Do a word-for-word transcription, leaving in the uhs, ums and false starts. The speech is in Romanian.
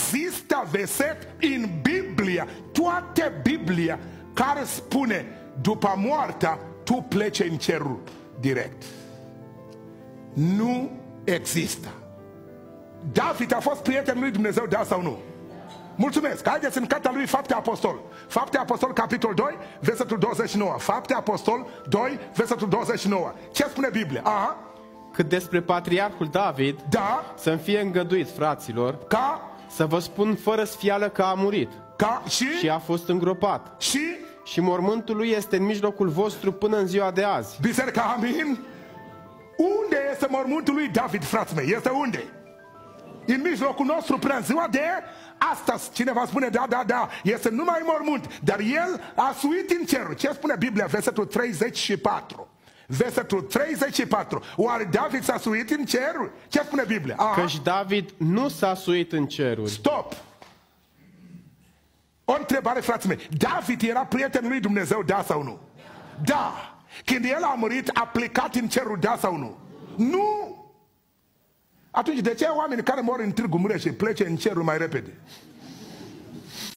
există verset în Biblia, toată Biblia, care spune după moartea tu pleci în cerul direct. Nu există. David a fost prietenul lui Dumnezeu, da sau nu? Mulțumesc. Haideți în cartea lui Fapte Apostol. Fapte Apostol, capitol doi, versetul douăzeci și nouă. Fapte Apostol doi, versetul douăzeci și nouă. Ce spune Biblia? Aha. Cât despre patriarhul David, Da. să-mi fie îngăduit, fraților, Ca? să vă spun fără sfială că a murit Ca? Și? și a fost îngropat. Și? Și mormântul lui este în mijlocul vostru până în ziua de azi. Biserica, amin? Unde este mormântul lui David, frații mei? Este unde? În mijlocul nostru până în ziua de astăzi. Cineva spune da, da, da, este numai mormânt, dar el a suit în cerul. Ce spune Biblia? Versetul treizeci și patru. Versetul treizeci și patru. Oare David s-a suit în cerul? Ce spune Biblia? Aha. Căci David nu s-a suit în ceruri. Stop! O întrebare, frații mei. David era prietenul lui Dumnezeu, da sau nu? Da. Când el a murit, a plecat în cerul, da sau nu? Nu! Atunci de ce oamenii care mor în Târgu Mureș și plece în cerul mai repede?